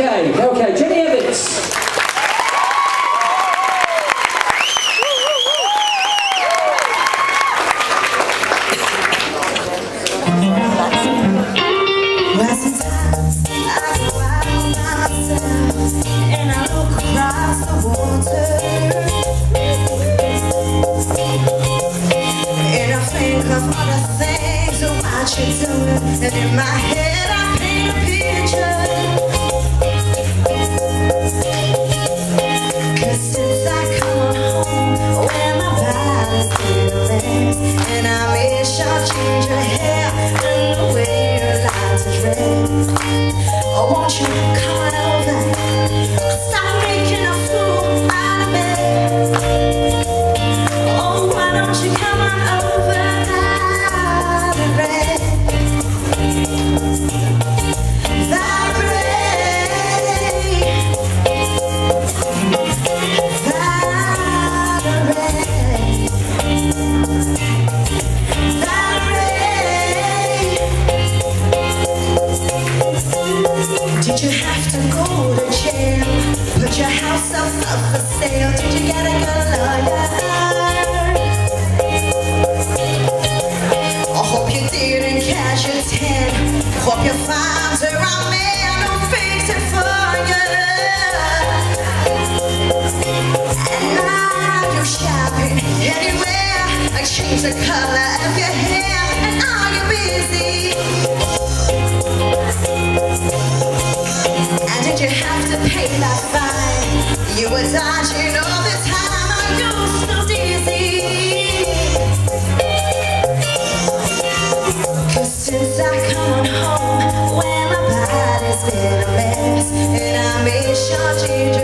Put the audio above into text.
Okay, Jenny Evans. And in my head I paint a picture. 'Cause since I come home where my body's feeling, and I miss your ginger hair and the way you like to dress. Oh, won't you come on over? Stop making a fool out of me. Oh, why don't you come on over? Did you have to go to jail? Put your house up for sale? Did you get a good lawyer? I hope you didn't catch your 10. Hope you find the right man who'll fix it for you. And now you're shopping anywhere. I change the color of your hair. And are you busy? And did you have to pay that fine? You were dodging all the time. Are you still dizzy? 'Cause since I come home where my body's been a mess, and I miss your ginger